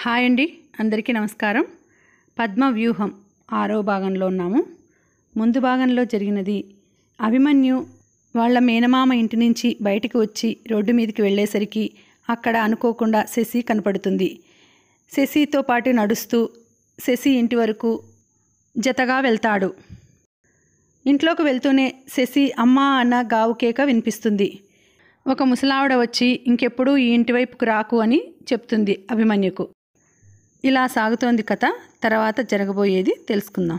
Hi అండి, అందరికీ నమస్కారం. పద్మవ్యూహం 6వ భాగంలో ఉన్నాము. ముందు భాగంలో జరిగినది, అభిమన్యు వాళ్ళ మేనమామ ఇంటి నుంచి బయటికి వచ్చి రోడ్డు మీదకి వెళ్ళేసరికి అక్కడ అనుకోకుండా శశి కనపడుతుంది. శశితో పాటు నడుస్తూ శశి ఇంటి వరకు జతగా వెళ్తాడు. ఇంట్లోకి వెళ్తూనే శశి అమ్మా అన్న గావు కేక వినిపిస్తుంది. ఒక ముసలావిడ వచ్చి ఇంకెప్పుడూ ఈ ఇంటి వైపుకు రాకు అని చెప్తుంది అభిమన్యుకు. ఇలా సాగుతోంది కథ. తర్వాత జరగబోయేది తెలుసుకుందాం.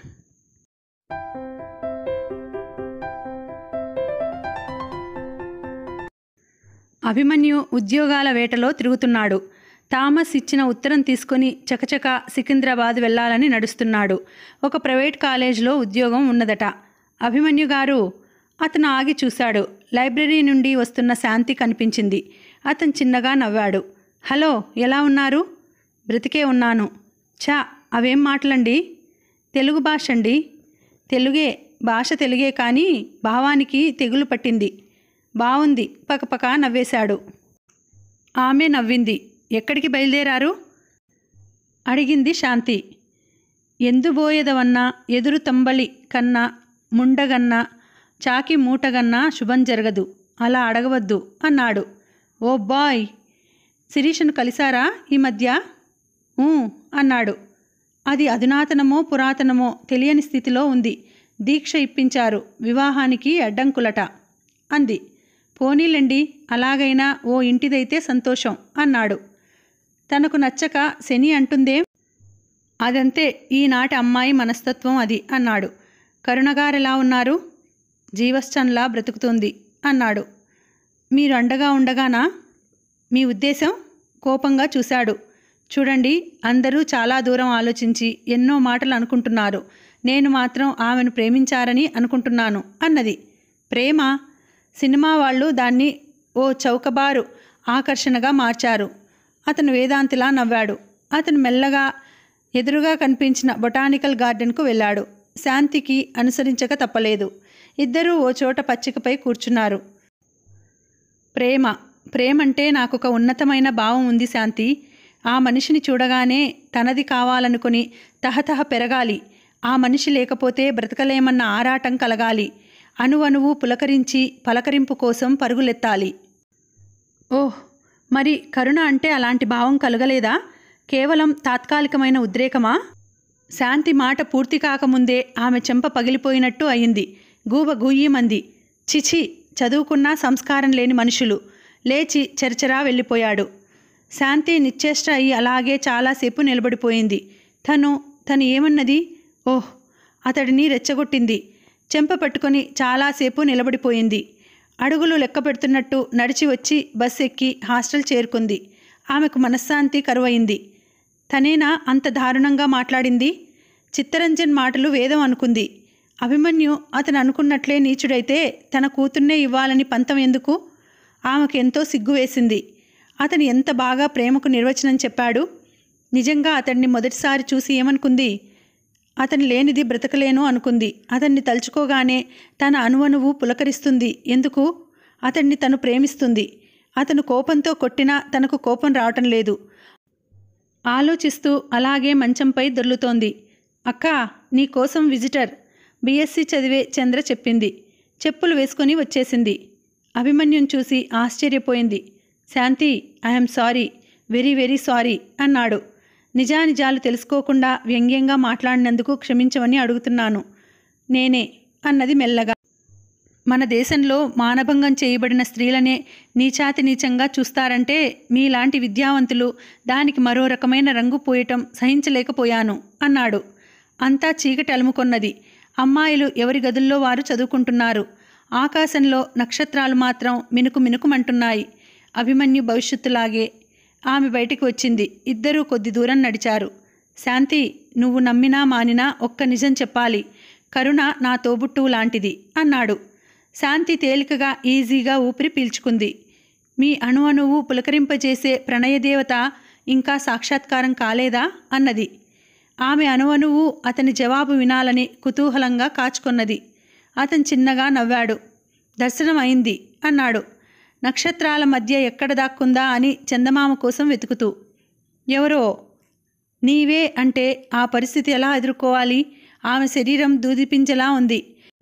అభిమన్యు ఉద్యోగాల వేటలో తిరుగుతున్నాడు. థామస్ ఇచ్చిన ఉత్తరం తీసుకొని చకచక సికింద్రాబాద్ వెళ్ళాలని నడుస్తున్నాడు. ఒక ప్రైవేట్ కాలేజీలో ఉద్యోగం ఉన్నదట. అభిమన్యు గారు, అతను ఆగి చూశాడు. లైబ్రరీ నుండి వస్తున్న శాంతి కనిపించింది. అతను చిన్నగా నవ్వాడు. హలో, ఎలా ఉన్నారు? బ్రతికే ఉన్నాను. చా, అవేం మాటలండి? తెలుగు భాష అండి. తెలుగే, భాష తెలుగే, కానీ భావానికి తెగులు పట్టింది. బావుంది, పకపక నవ్వేశాడు. ఆమె నవ్వింది. ఎక్కడికి బయలుదేరారు? అడిగింది శాంతి. ఎందుబోయేదవన్నా ఎదురు తంబలి కన్నా ముండగన్నా చాకి మూటగన్నా శుభం జరగదు, అలా అడగవద్దు అన్నాడు. ఓ బాయ్, శిరీషను కలిశారా ఈ మధ్య? అన్నాడు. అది అధునాతనమో పురాతనమో తెలియని స్థితిలో ఉంది. దీక్ష ఇప్పించారు, వివాహానికి అడ్డంకులట అంది. పోనీలండి, అలాగైనా ఓ ఇంటిదైతే సంతోషం అన్నాడు. తనకు నచ్చక శని అంటుందేం? అదంతే, ఈనాటి అమ్మాయి మనస్తత్వం అది అన్నాడు. కరుణగారెలా ఉన్నారు? జీవశ్చంలా బ్రతుకుతుంది అన్నాడు. మీరు అండగా ఉండగానా? మీ ఉద్దేశం? కోపంగా చూశాడు. చూడండి, అందరూ చాలా దూరం ఆలోచించి ఎన్నో మాటలు అనుకుంటున్నారు. నేను మాత్రం ఆమెను ప్రేమించారని అనుకుంటున్నాను అన్నది. ప్రేమ? సినిమా వాళ్ళు దాన్ని ఓ చౌకబారు ఆకర్షణగా మార్చారు. అతను వేదాంతిలా నవ్వాడు. అతను మెల్లగా ఎదురుగా కనిపించిన బొటానికల్ గార్డెన్కు వెళ్ళాడు. శాంతికి అనుసరించక తప్పలేదు. ఇద్దరూ ఓ చోట పచ్చికపై కూర్చున్నారు. ప్రేమంటే నాకొక ఉన్నతమైన భావం ఉంది శాంతి. ఆ మనిషిని చూడగానే తనది కావాలనుకుని తహతహ పెరగాలి. ఆ మనిషి లేకపోతే బ్రతకలేమన్న ఆరాటం కలగాలి. అణువణువు పులకరించి పలకరింపు కోసం పరుగులెత్తాలి. ఓహ్, మరి కరుణ అంటే అలాంటి భావం కలగలేదా? కేవలం తాత్కాలికమైన ఉద్రేకమా? శాంతి మాట పూర్తి కాకముందే ఆమె చెంప పగిలిపోయినట్టు అయింది. గూబ గూయ్యమంది. చిచి, చదువుకున్నా సంస్కారం లేని మనుషులు. లేచి చర్చరా వెళ్ళిపోయాడు. శాంతి నిశ్చేష్ట అయి అలాగే చాలాసేపు నిలబడిపోయింది. తను ఏమన్నది? ఓహ్, అతడిని రెచ్చగొట్టింది. చెంప పట్టుకొని చాలాసేపు నిలబడిపోయింది. అడుగులు లెక్క పెడుతున్నట్టు నడిచి వచ్చి బస్ ఎక్కి హాస్టల్ చేరుకుంది. ఆమెకు మనశ్శాంతి కరువైంది. తనేనా అంత దారుణంగా మాట్లాడింది? చిత్తరంజన్ మాటలు వేదం అనుకుంది. అభిమన్యు అతను అనుకున్నట్లే నీచుడైతే తన కూతుర్నే ఇవ్వాలని పంతం ఎందుకు? ఆమెకు ఎంతో సిగ్గు వేసింది. అతను ఎంత బాగా ప్రేమకు నిర్వచనం చెప్పాడు. నిజంగా అతన్ని మొదటిసారి చూసి ఏమనుకుంది? అతను లేనిది బ్రతకలేను అనుకుంది. అతన్ని తలుచుకోగానే తన అణువణువు పులకరిస్తుంది. ఎందుకు? అతన్ని తను ప్రేమిస్తుంది. అతను కోపంతో కొట్టినా తనకు కోపం రావటం లేదు. ఆలోచిస్తూ అలాగే మంచంపై దొర్లుతోంది. అక్కా, నీ కోసం విజిటర్, బీఎస్సీ చదివే చంద్ర చెప్పింది. చెప్పులు వేసుకొని వచ్చేసింది. అభిమన్యుని చూసి ఆశ్చర్యపోయింది. Shanti, I'm sorry, very very sorry అన్నాడు. నిజానిజాలు తెలుసుకోకుండా వ్యంగ్యంగా మాట్లాడినందుకు క్షమించమని అడుగుతున్నాను. నేనే అన్నది మెల్లగా. మన దేశంలో మానభంగం చేయబడిన స్త్రీలనే నీచాతి నీచంగా చూస్తారంటే మీలాంటి విద్యావంతులు దానికి మరో రకమైన రంగు పోయటం సహించలేకపోయాను అన్నాడు. అంతా చీకటి అలుముకొన్నది. అమ్మాయిలు ఎవరి గదుల్లో వారు చదువుకుంటున్నారు. ఆకాశంలో నక్షత్రాలు మాత్రం మినుకు మినుకుమంటున్నాయి. అభిమన్యు భవిష్యత్తులాగే. ఆమె బయటికి వచ్చింది. ఇద్దరూ కొద్ది దూరం నడిచారు. శాంతి, నువ్వు నమ్మినా మానినా ఒక్క నిజం చెప్పాలి. కరుణ నా తోబుట్టువు లాంటిది అన్నాడు. శాంతి తేలికగా ఈజీగా ఊపిరి పీల్చుకుంది. మీ అణువణువు పులకరింపజేసే ప్రణయదేవత ఇంకా సాక్షాత్కారం కాలేదా అన్నది. ఆమె అణువణువు అతని జవాబు వినాలని కుతూహలంగా కాచుకొన్నది. అతను చిన్నగా నవ్వాడు. దర్శనం అయింది అన్నాడు. నక్షత్రాల మధ్య ఎక్కడ దాక్కుందా అని చందమామ కోసం వెతుకుతూ. ఎవరో నీవే అంటే ఆ పరిస్థితి ఎలా ఎదుర్కోవాలి? ఆమె శరీరం దూదిపించలా ఉంది.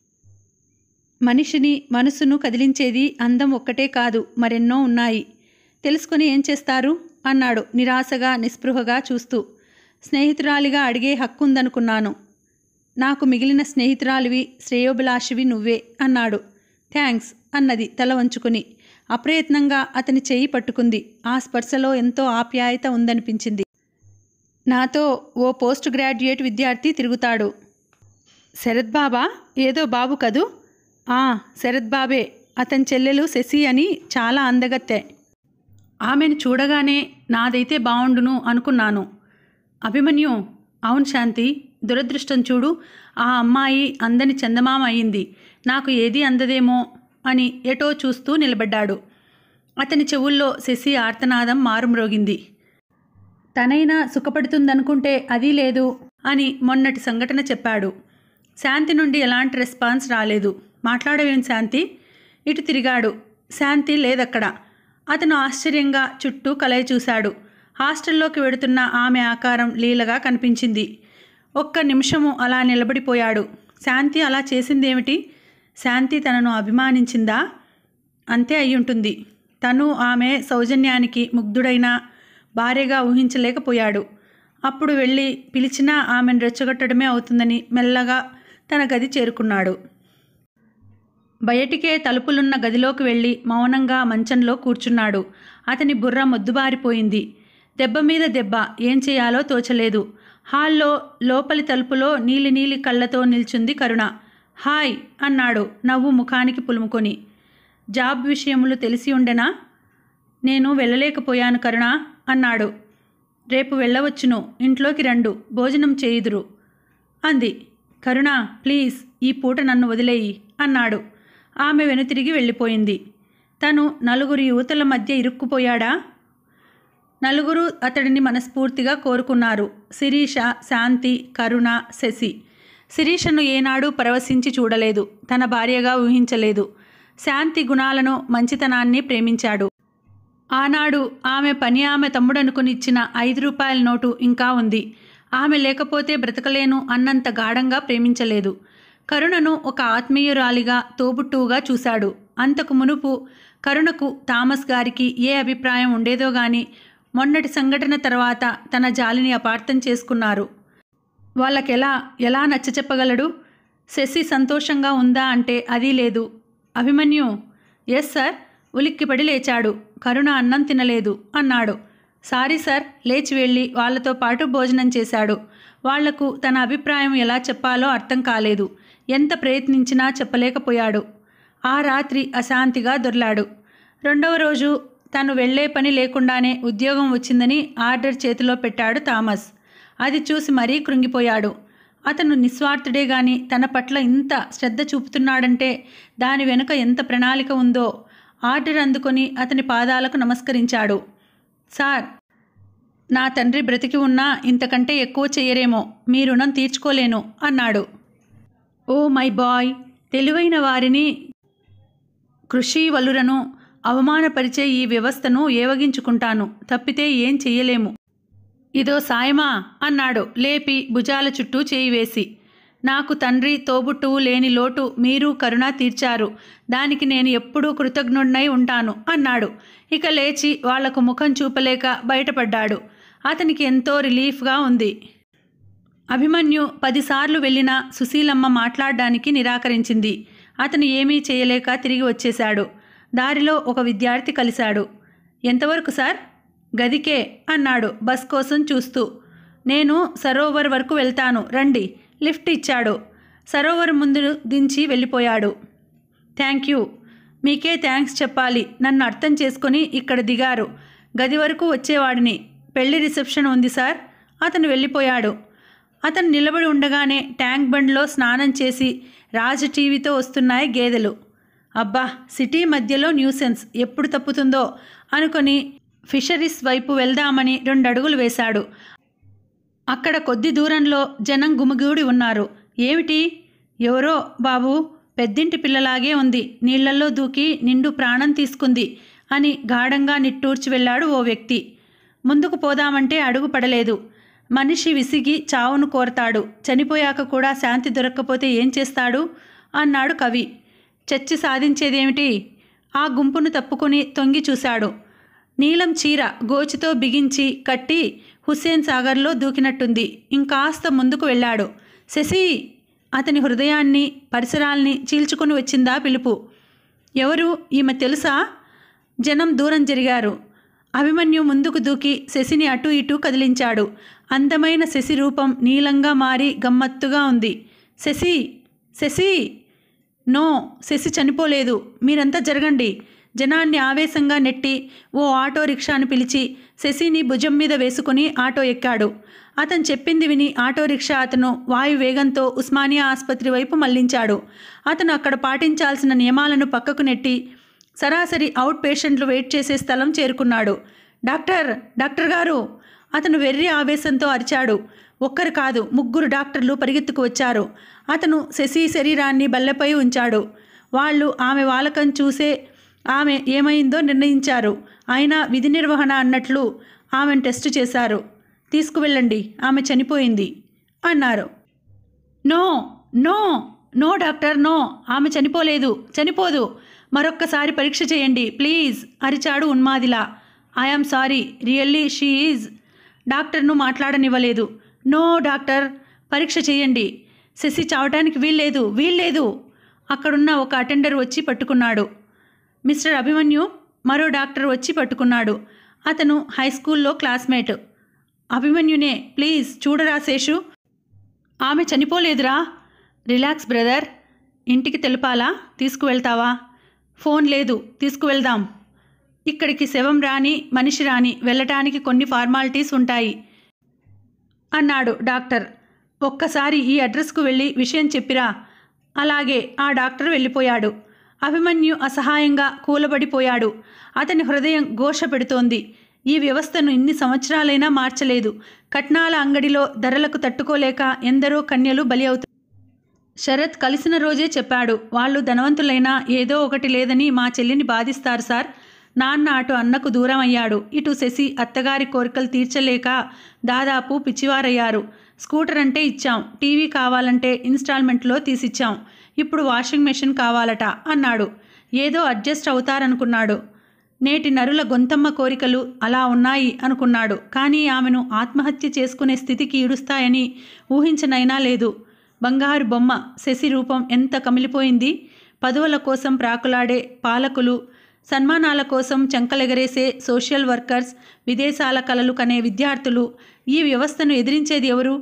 మనిషిని మనసును కదిలించేది అందం ఒక్కటే కాదు, మరెన్నో ఉన్నాయి. తెలుసుకుని ఏం చేస్తారు? అన్నాడు నిరాశగా నిస్పృహగా చూస్తూ. స్నేహితురాలిగా అడిగే హక్కు ఉందనుకున్నాను. నాకు మిగిలిన స్నేహితురాలివి, శ్రేయోభిలాషివి నువ్వే అన్నాడు. థ్యాంక్స్ అన్నది తల వంచుకుని. అప్రయత్నంగా అతని చెయ్యి పట్టుకుంది. ఆ స్పర్శలో ఎంతో ఆప్యాయత ఉందనిపించింది. నాతో ఓ పోస్ట్ గ్రాడ్యుయేట్ విద్యార్థి తిరుగుతాడు. శరత్ బాబా? ఏదో బాబు కదూ? శరత్ బాబే. అతని చెల్లెలు శశి అని చాలా అందగత్తె. ఆమెను చూడగానే నాదైతే బావుండును అనుకున్నాను. అభిమన్యు? అవును శాంతి. దురదృష్టం చూడు, ఆ అమ్మాయి అందని చందమామ అయింది. నాకు ఏదీ అందదేమో అని ఎటో చూస్తూ నిలబడ్డాడు. అతని చెవుల్లో శశి ఆర్తనాదం మారుమ్రోగింది. తనైనా సుఖపడుతుందనుకుంటే అదీ లేదు అని మొన్నటి సంఘటన చెప్పాడు. శాంతి నుండి ఎలాంటి రెస్పాన్స్ రాలేదు. మాట్లాడవేం శాంతి? ఇటు తిరిగాడు. శాంతి లేదక్కడ. అతను ఆశ్చర్యంగా చుట్టూ కలయి చూశాడు. హాస్టల్లోకి వెడుతున్న ఆమె ఆకారం లీలగా కనిపించింది. ఒక్క నిమిషము అలా నిలబడిపోయాడు. శాంతి అలా చేసిందేమిటి? శాంతి తనను అభిమానించిందా? అంతే అయ్యుంటుంది. తను ఆమె సౌజన్యానికి ముగ్ధుడైన భార్యగా ఊహించలేకపోయాడు. అప్పుడు వెళ్ళి పిలిచినా ఆమెను రెచ్చగొట్టడమే అవుతుందని మెల్లగా తన గది చేరుకున్నాడు. బయటికే తలుపులున్న గదిలోకి వెళ్ళి మౌనంగా మంచంలో కూర్చున్నాడు. అతని బుర్ర మొద్దుబారిపోయింది. దెబ్బ మీద దెబ్బ, ఏం చేయాలో తోచలేదు. హాల్లో లోపలి తలుపులో నీలి కళ్ళతో నిల్చుంది కరుణ. హాయ్ అన్నాడు నవ్వు ముఖానికి పులుముకొని. జాబ్ విషయములు తెలిసి ఉండెనా? నేను వెళ్ళలేకపోయాను కరుణ అన్నాడు. రేపు వెళ్ళవచ్చును, ఇంట్లోకి రండు, భోజనం చేయుదురు అంది. కరుణ ప్లీజ్, ఈ పూట నన్ను వదిలేయి అన్నాడు. ఆమె వెనుతిరిగి వెళ్ళిపోయింది. తను నలుగురు యువతుల మధ్య ఇరుక్కుపోయాడా? నలుగురు అతడిని మనస్ఫూర్తిగా కోరుకున్నారు. శిరీష, శాంతి, కరుణ, శశి. శిరీషను ఏనాడు పరవశించి చూడలేదు, తన భార్యగా ఊహించలేదు. శాంతి గుణాలను, మంచితనాన్ని ప్రేమించాడు. ఆనాడు ఆమె పని ఆమె తమ్ముడనుకుని ఇచ్చిన 5 రూపాయల నోటు ఇంకా ఉంది. ఆమె లేకపోతే బ్రతకలేను అన్నంత గాఢంగా ప్రేమించలేదు. కరుణను ఒక ఆత్మీయురాలిగా, తోబుట్టువుగా చూశాడు. అంతకు మునుపు కరుణకు థామస్ గారికి ఏ అభిప్రాయం ఉండేదో గాని మొన్నటి సంఘటన తర్వాత తన జాలిని అపార్థం చేసుకున్నారు. వాళ్ళకెలా నచ్చచెప్పగలడు? శశి సంతోషంగా ఉందా అంటే అదీ లేదు. అభిమన్యు? Yes sir. ఉలిక్కిపడి లేచాడు. కరుణ అన్నం తినలేదు అన్నాడు. Sorry sir. లేచి వెళ్ళి వాళ్లతో పాటు భోజనం చేశాడు. వాళ్లకు తన అభిప్రాయం ఎలా చెప్పాలో అర్థం కాలేదు. ఎంత ప్రయత్నించినా చెప్పలేకపోయాడు. ఆ రాత్రి అశాంతిగా దొర్లాడు. రెండవ రోజు తను వెళ్లే పని లేకుండానే ఉద్యోగం వచ్చిందని ఆర్డర్ చేతిలో పెట్టాడు థామస్. అది చూసి మరీ కృంగిపోయాడు. అతను నిస్వార్థుడే గాని తన పట్ల ఇంత శ్రద్ధ చూపుతున్నాడంటే దాని వెనుక ఎంత ప్రణాళిక ఉందో. ఆర్డర్ అందుకొని అతని పాదాలకు నమస్కరించాడు. సార్, నా తండ్రి బ్రతికి ఉన్నా ఇంతకంటే ఎక్కువ చెయ్యరేమో, మీ రుణం తీర్చుకోలేను అన్నాడు. ఓ మై బాయ్, తెలివైన వారిని, కృషి వలురను అవమానపరిచే ఈ వ్యవస్థను ఏవగించుకుంటాను, తప్పితే ఏం చెయ్యలేము. ఇదో సాయమా అన్నాడు లేపి భుజాల చుట్టూ చేయి వేసి. నాకు తండ్రి తోబుట్టువు లేని లోటు మీరు కరుణ తీర్చారు, దానికి నేను ఎప్పుడూ కృతజ్ఞుడినై ఉంటాను అన్నాడు. ఇక లేచి వాళ్లకు ముఖం చూపలేక బయటపడ్డాడు. అతనికి ఎంతో రిలీఫ్గా ఉంది. అభిమన్యు 10 సార్లు వెళ్ళినా సుశీలమ్మ మాట్లాడడానికి నిరాకరించింది. అతను ఏమీ చేయలేక తిరిగి వచ్చేశాడు. దారిలో ఒక విద్యార్థి కలిశాడు. ఎంతవరకు సార్? గదికే అన్నాడు బస్ కోసం చూస్తూ. నేను సరోవర్ వరకు వెళ్తాను రండి. లిఫ్ట్ ఇచ్చాడు. సరోవర్ ముందు దించి వెళ్ళిపోయాడు. Thank you. మీకే థ్యాంక్స్ చెప్పాలి. నన్ను అర్థం చేసుకొని ఇక్కడ దిగారు. గది వరకు వచ్చేవాడిని. పెళ్లి రిసెప్షన్ ఉంది సార్. అతను వెళ్ళిపోయాడు. అతను నిలబడి ఉండగానే ట్యాంక్ బండ్లో స్నానం చేసి రాజు టీవీతో వస్తున్నాయి గేదెలు. అబ్బా, సిటీ మధ్యలో న్యూసెన్స్ ఎప్పుడు తప్పుతుందో అనుకొని ఫిషరీస్ వైపు వెళ్దామని 2 అడుగులు వేశాడు. అక్కడ కొద్ది దూరంలో జనం గుమిగూడి ఉన్నారు. ఏమిటి? ఎవరో బాబు, పెద్దింటి పిల్లలాగే ఉంది, నీళ్లలో దూకి నిండు ప్రాణం తీసుకుంది అని గాఢంగా నిట్టూర్చి వెళ్ళాడు ఓ వ్యక్తి. ముందుకు పోదామంటే అడుగు పడలేదు. మనిషి విసిగి చావును కోరతాడు, చనిపోయాక కూడా శాంతి దొరక్కపోతే ఏం చేస్తాడు అన్నాడు కవి. చచ్చి సాధించేదేమిటి? ఆ గుంపును తప్పుకుని తొంగి చూశాడు. నీలం చీర గోచితో బిగించి కట్టి హుస్సేన్ సాగర్లో దూకినట్టుంది. ఇంకాస్త ముందుకు వెళ్ళాడు. శశి! అతని హృదయాన్ని పరిసరాల్ని చీల్చుకుని వచ్చిందా పిలుపు. ఎవరు? ఈమె తెలుసా? జనం దూరం జరిగారు. అభిమన్యు ముందుకు దూకి శశిని అటూ ఇటూ కదిలించాడు. అందమైన శశి రూపం నీలంగా మారి గమ్మత్తుగా ఉంది. శశి! శశి! నో, శశి చనిపోలేదు. మీరంతా జరగండి. జనాన్ని ఆవేశంగా నెట్టి ఓ ఆటో రిక్షాను పిలిచి శశిని భుజం మీద వేసుకుని ఆటో ఎక్కాడు. అతను చెప్పింది విని ఆటో రిక్షా అతను వాయు వేగంతో ఉస్మానియా ఆసుపత్రి వైపు మళ్లించాడు. అతను అక్కడ పాటించాల్సిన నియమాలను పక్కకు నెట్టి సరాసరి అవుట్ పేషెంట్లు వెయిట్ చేసే స్థలం చేరుకున్నాడు. డాక్టర్! డాక్టర్ గారు! అతను వెర్రి ఆవేశంతో అరిచాడు. ఒక్కరు కాదు, 3 డాక్టర్లు పరిగెత్తుకు వచ్చారు. అతను శశి శరీరాన్ని బల్లెపై ఉంచాడు. వాళ్ళు ఆమె వాలకం చూసే ఆమె ఏమైందో నిర్ణయించారు. అయినా విధి నిర్వహణ అన్నట్లు ఆమెను టెస్టు చేశారు. తీసుకువెళ్ళండి, ఆమె చనిపోయింది అన్నారు. No no no doctor, no, ఆమె చనిపోలేదు, చనిపోదు. మరొక్కసారి పరీక్ష చేయండి ప్లీజ్ అరిచాడు ఉన్మాదిలా. I am sorry, really she is. డాక్టర్ను మాట్లాడనివ్వలేదు. నో డాక్టర్, పరీక్ష చేయండి. శశి చావటానికి వీల్లేదు, వీల్లేదు. అక్కడున్న ఒక అటెండర్ వచ్చి పట్టుకున్నాడు. మిస్టర్ అభిమన్యు, మరో డాక్టర్ వచ్చి పట్టుకున్నాడు. అతను హై స్కూల్లో క్లాస్మేట్. అభిమన్యునే, ప్లీజ్ చూడరా శేషు, ఆమె చనిపోలేదురా. Relax brother. ఇంటికి తెలుపాలా? తీసుకువెళ్తావా? ఫోన్ లేదు, తీసుకువెళ్దాం. ఇక్కడికి శవం రాని మనిషి రాని వెళ్ళటానికి కొన్ని ఫార్మాలిటీస్ ఉంటాయి అన్నాడు డాక్టర్. ఒక్కసారి ఈ అడ్రస్కు వెళ్ళి విషయం చెప్పిరా. అలాగే. ఆ డాక్టర్ వెళ్ళిపోయాడు. అభిమన్యు అసహాయంగా కూలబడిపోయాడు. అతని హృదయం ఘోష పెడుతోంది. ఈ వ్యవస్థను ఇన్ని సంవత్సరాలైనా మార్చలేదు. కట్నాల అంగడిలో ధరలకు తట్టుకోలేక ఎందరో కన్యలు బలి అవుతారు. శరత్ కలిసిన రోజే చెప్పాడు, వాళ్ళు ధనవంతులైనా ఏదో ఒకటి లేదని మా చెల్లిని బాధిస్తారు సార్. నాన్న అటు అన్నకు దూరం అయ్యాడు, ఇటు శశి అత్తగారి కోరికలు తీర్చలేక దాదాపు పిచ్చివారయ్యారు. స్కూటర్ అంటే ఇచ్చాం, టీవీ కావాలంటే ఇన్స్టాల్మెంట్లో తీసిచ్చాం, ఇప్పుడు వాషింగ్ మెషిన్ కావాలట అన్నాడు. ఏదో అడ్జస్ట్ అవుతారనుకున్నాడు. నేటి నరుల గొంతమ్మ కోరికలు అలా ఉన్నాయి అనుకున్నాడు. కానీ ఆమెను ఆత్మహత్య చేసుకునే స్థితికి ఈడుస్తాయని ఊహించనైనా లేదు. బంగారు బొమ్మ శశి రూపం ఎంత కమిలిపోయింది. పదవుల కోసం ప్రాకులాడే పాలకులు, సన్మానాల కోసం చంకలెగరేసే సోషల్ వర్కర్స్, విదేశాల కలలు కనే విద్యార్థులు, ఈ వ్యవస్థను ఎదిరించేది ఎవరు?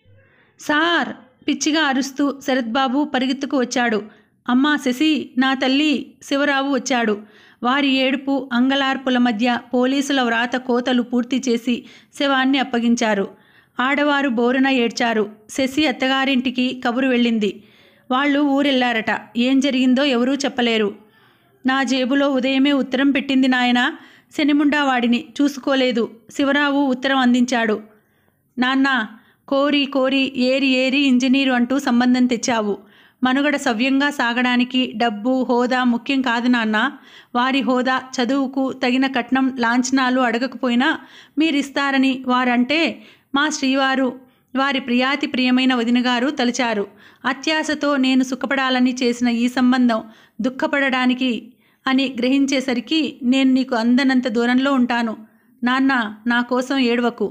సార్! పిచ్చిగా అరుస్తూ శరత్బాబు పరిగెత్తుకు వచ్చాడు. అమ్మా శశి, నా తల్లి! శివరావు వచ్చాడు. వారి ఏడుపు అంగలార్పుల మధ్య పోలీసుల వ్రాత కోతలు పూర్తి చేసి శవాన్ని అప్పగించారు. ఆడవారు బోరున ఏడ్చారు. శశి అత్తగారింటికి కబురు వెళ్ళింది. వాళ్ళు ఊరెళ్ళారట. ఏం జరిగిందో ఎవరూ చెప్పలేరు. నా జేబులో ఉదయమే ఉత్తరం పెట్టింది నాయనా, శనిముండా వాడిని చూసుకోలేదు. శివరావు ఉత్తరం అందించాడు. నాన్న, కోరి కోరి ఏరి ఏరి ఇంజనీరు అంటూ సంబంధం తెచ్చావు. మనుగడ సవ్యంగా సాగడానికి డబ్బు హోదా ముఖ్యం కాదు నాన్న. వారి హోదా చదువుకు తగిన కట్నం లాంఛనాలు అడగకపోయినా మీరిస్తారని వారంటే మా శ్రీవారు, వారి ప్రియాతి ప్రియమైన వదినగారు తలిచారు. అత్యాశతో నేను సుఖపడాలని చేసిన ఈ సంబంధం దుఃఖపడడానికి అని గ్రహించేసరికి నేను నీకు అందనంత దూరంలో ఉంటాను. నాన్న, నా కోసం ఏడవకు.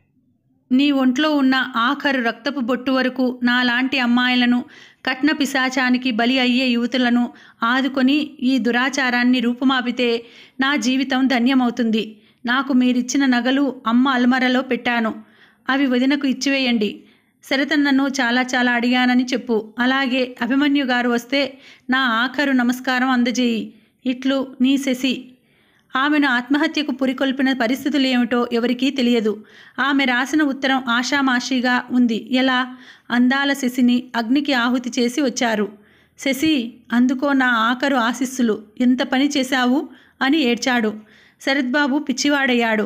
నీ ఒంట్లో ఉన్న ఆఖరు రక్తపు బొట్టు వరకు నాలాంటి అమ్మాయిలను, కట్న పిశాచానికి బలి అయ్యే యువతులను ఆదుకొని ఈ దురాచారాన్ని రూపుమాపితే నా జీవితం ధన్యమవుతుంది. నాకు మీరిచ్చిన నగలు అమ్మ అల్మరలో పెట్టాను, అవి వదినకు ఇచ్చివేయండి. శరతన్నను చాలా చాలా అడిగానని చెప్పు. అలాగే అభిమన్యు గారు వస్తే నా ఆఖరు నమస్కారం అందజేయి. ఇట్లు నీ శశి. ఆమెను ఆత్మహత్యకు పురికొల్పిన పరిస్థితులు ఏమిటో ఎవరికీ తెలియదు. ఆమె రాసిన ఉత్తరం ఆషామాషీగా ఉంది. ఎలా? అందాల శశిని అగ్నికి ఆహుతి చేసి వచ్చారు. శశి, అందుకో నా ఆఖరు ఆశీస్సులు. ఎంత పని చేశావు అని ఏడ్చాడు. శరత్బాబు పిచ్చివాడయ్యాడు.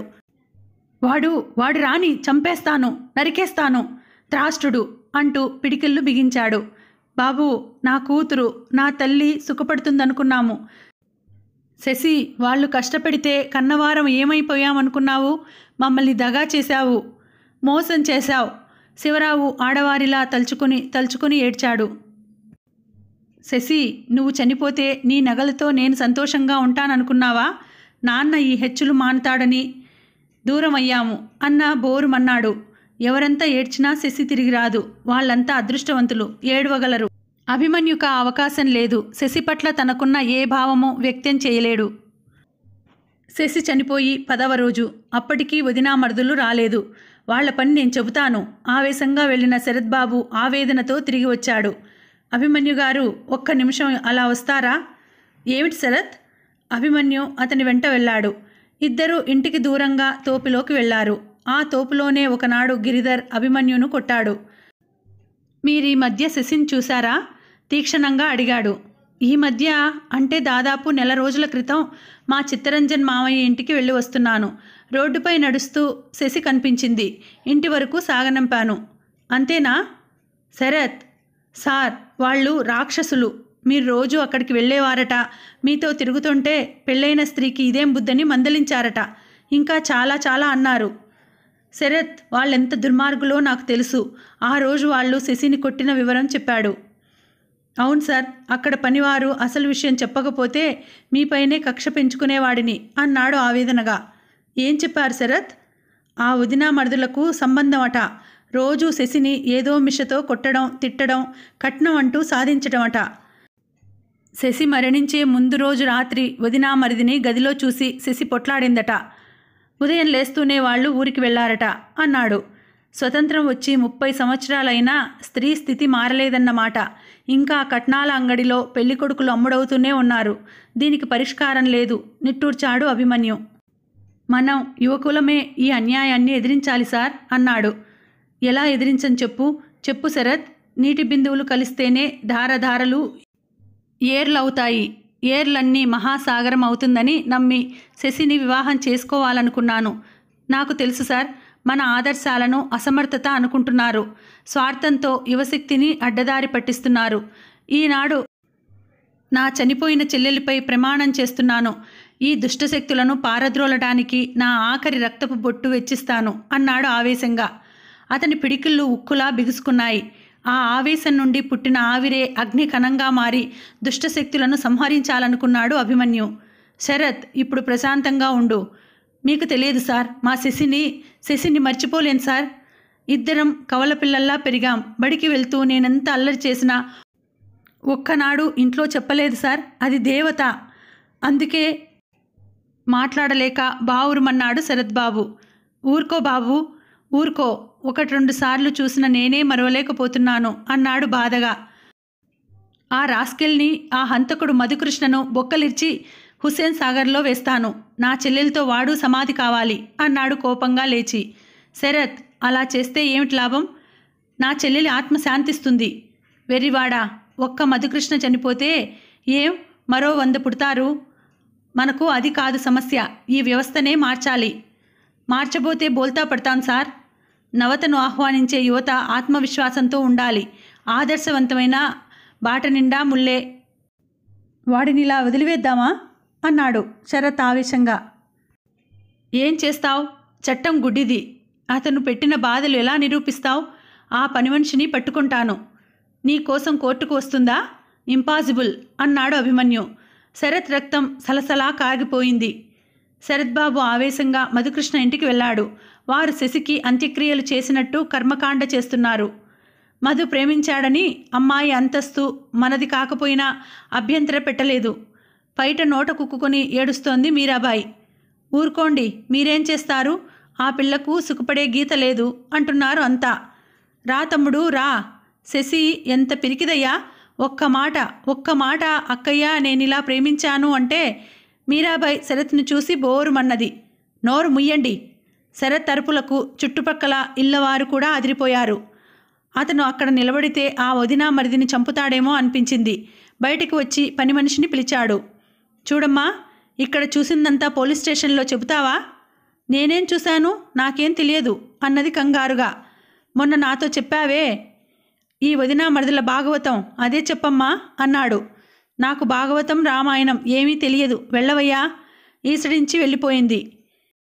వాడు రాని, చంపేస్తాను, నరికేస్తాను, త్రాష్టుడు అంటూ పిడికిళ్ళు బిగించాడు. బాబు, నా కూతురు, నా తల్లి సుఖపడుతుందనుకున్నాము. శశి, వాళ్ళు కష్టపడితే కన్నవారం ఏమైపోయామనుకున్నావు? మమ్మల్ని దగా చేశావు. మోసం చేశావు. శివరావు ఆడవారిలా తలుచుకుని ఏడ్చాడు. శశి, నువ్వు చనిపోతే నీ నగలతో నేను సంతోషంగా ఉంటాననుకున్నావా? నాన్న ఈ హెచ్చులు మానుతాడని దూరం అయ్యాము అన్న బోరుమన్నాడు. ఎవరంతా ఏడ్చినా శశి తిరిగి రాదు. వాళ్ళంతా అదృష్టవంతులు, ఏడవగలరు. అభిమన్యుకు ఆ అవకాశం లేదు. శశి పట్ల తనకున్న ఏ భావమూ వ్యక్తం చేయలేడు. శశి చనిపోయి 10వ రోజు. అప్పటికీ వదినా మరుదులు రాలేదు. వాళ్ల పని నేను చెబుతాను. ఆవేశంగా వెళ్లిన శరత్ బాబు ఆవేదనతో తిరిగి వచ్చాడు. అభిమన్యు గారు, ఒక్క నిమిషం అలా వస్తారా? ఏమిటి శరత్? అభిమన్యు అతని వెంట వెళ్ళాడు. ఇద్దరూ ఇంటికి దూరంగా తోపులోకి వెళ్లారు. ఆ తోపులోనే ఒకనాడు గిరిధర్ అభిమన్యును కొట్టాడు. మీరీ మధ్య శశిని చూశారా? తీక్షణంగా అడిగాడు. ఈ మధ్య అంటే దాదాపు నెల రోజుల క్రితం మా చిత్తరంజన్ మామయ్య ఇంటికి వెళ్ళి వస్తున్నాను. రోడ్డుపై నడుస్తూ శశి కనిపించింది. ఇంటి వరకు సాగనంపాను. అంతేనా? శరత్, సార్, వాళ్ళు రాక్షసులు. మీరు రోజు అక్కడికి వెళ్ళేవారట. మీతో తిరుగుతుంటే పెళ్ళైన స్త్రీకి ఇదేం బుద్ధని మందలించారట. ఇంకా చాలా చాలా అన్నారు. శరత్, వాళ్ళెంత దుర్మార్గులో నాకు తెలుసు. ఆ రోజు వాళ్ళు శశిని కొట్టిన వివరం చెప్పాడు. అవును సార్, అక్కడ పనివారు అసలు విషయం చెప్పకపోతే మీపైనే కక్ష పెంచుకునేవాడిని అన్నాడు ఆవేదనగా. ఏం చెప్పారు శరత్? ఆ వదినా మరుదులకు సంబంధం అట. రోజూ శశిని ఏదో మిషతో కొట్టడం, తిట్టడం, కట్నం అంటూ సాధించడం అట. శశి మరణించే ముందు రోజు రాత్రి వదినా మరిదిని గదిలో చూసి శశి పొట్లాడిందట. ఉదయం లేస్తూనే వాళ్ళు ఊరికి వెళ్లారట అన్నాడు. స్వతంత్రం వచ్చి 30 సంవత్సరాలైనా స్త్రీ స్థితి మారలేదన్నమాట. ఇంకా కట్నాల అంగడిలో పెళ్లికొడుకులు అమ్ముడవుతూనే ఉన్నారు. దీనికి పరిష్కారం లేదు, నిట్టూర్చాడు అభిమన్యు. మనం యువకులమే ఈ అన్యాయాన్ని ఎదిరించాలి సార్ అన్నాడు. ఎలా ఎదిరించని చెప్పు శరత్. నీటి బిందువులు కలిస్తేనే ధారధారలు ఏర్లవుతాయి. ఏర్లన్నీ మహాసాగరం అవుతుందని నమ్మి శశిని వివాహం చేసుకోవాలనుకున్నాను. నాకు తెలుసు సార్, మన ఆదర్శాలను అసమర్థత అనుకుంటున్నారు. స్వార్థంతో యువశక్తిని అడ్డదారి పట్టిస్తున్నారు. ఈనాడు నా చనిపోయిన చెల్లెలిపై ప్రమాణం చేస్తున్నాను. ఈ దుష్టశక్తులను పారద్రోలడానికి నా ఆఖరి రక్తపు బొట్టు వెచ్చిస్తాను అన్నాడు ఆవేశంగా. అతని పిడికిళ్ళు ఉక్కులా బిగుసుకున్నాయి. ఆ ఆవేశం నుండి పుట్టిన ఆవిరే అగ్ని కణంగా మారి దుష్టశక్తులను సంహరించాలనుకున్నాడు అభిమన్యు. శరత్, ఇప్పుడు ప్రశాంతంగా ఉండు. మీకు తెలియదు సార్, మా శశిని మర్చిపోలేను సార్. ఇద్దరం కవల పిల్లల్లా పెరిగాం. బడికి వెళ్తూ నేనెంత అల్లరి చేసినా ఒక్కనాడు ఇంట్లో చెప్పలేదు సార్. అది దేవత. అందుకే మాట్లాడలేక బావురుమన్నాడు శరత్ బాబు. ఊరుకో బాబు, ఊరుకో. 1-2 సార్లు చూసిన నేనే మరవలేకపోతున్నాను అన్నాడు బాధగా. ఆ రాస్కెల్ని, ఆ హంతకుడు మధుకృష్ణను బొక్కలిర్చి హుస్సేన్ సాగర్లో వేస్తాను. నా చెల్లెలతో వాడు సమాధి కావాలి అన్నాడు కోపంగా లేచి. శరత్, అలా చేస్తే ఏమిటి లాభం? నా చెల్లెలి ఆత్మ శాంతిస్తుంది. వెర్రివాడా, ఒక్క మధుకృష్ణ చనిపోతే ఏం మరో 100 పుడతారు. మనకు అది కాదు సమస్య. ఈ వ్యవస్థనే మార్చాలి. మార్చబోతే బోల్తా పడతాం సార్. నవతను ఆహ్వానించే యువత ఆత్మవిశ్వాసంతో ఉండాలి. ఆదర్శవంతమైన బాట నిండా ముల్లే. వాడినిలా వదిలివేద్దామా అన్నాడు శరత్ ఆవేశంగా. ఏం చేస్తావు? చట్టం గుడ్డిది. అతను పెట్టిన బాధలు ఎలా నిరూపిస్తావు? ఆ పని మనిషిని పట్టుకుంటాను. నీ కోసం కోర్టుకు వస్తుందా? ఇంపాసిబుల్ అన్నాడు అభిమన్యు. శరత్ రక్తం సలసలా కాగిపోయింది. శరత్ బాబు ఆవేశంగా మధుకృష్ణ ఇంటికి వెళ్ళాడు. వారు శశికి అంత్యక్రియలు చేసినట్టు కర్మకాండ చేస్తున్నారు. మధు ప్రేమించాడని అమ్మాయి అంతస్తు మనది కాకపోయినా అభ్యంతర పెట్టలేదు. బయట నోట కుక్కుని ఏడుస్తోంది మీరాబాయి. ఊరుకోండి, మీరేం చేస్తారు? ఆ పిల్లకు సుఖపడే గీత లేదు అంటున్నారు అంతా. రా తమ్ముడు రా. శశి ఎంత పిరికిదయ్యా. ఒక్క మాట అక్కయ్య, నేనిలా ప్రేమించాను అంటే మీరాబాయి శరత్ను చూసి బోరుమన్నది. నోరు ముయ్యండి. శరత్ అరుపులకు చుట్టుపక్కల ఇళ్లవారు కూడా అదిరిపోయారు. అతను అక్కడ నిలబడితే ఆ వదినా మరిదిని చంపుతాడేమో అనిపించింది. బయటికి వచ్చి పని మనిషిని పిలిచాడు. చూడమ్మా, ఇక్కడ చూసిందంతా పోలీస్ స్టేషన్లో చెబుతావా? నేనేం చూశాను? నాకేం తెలియదు అన్నది కంగారుగా. మొన్న నాతో చెప్పావే, ఈ వదినా మరిదిల భాగవతం, అదే చెప్పమ్మా అన్నాడు. నాకు భాగవతం రామాయణం ఏమీ తెలియదు, వెళ్ళవయ్యా. ఈసడించి వెళ్ళిపోయింది.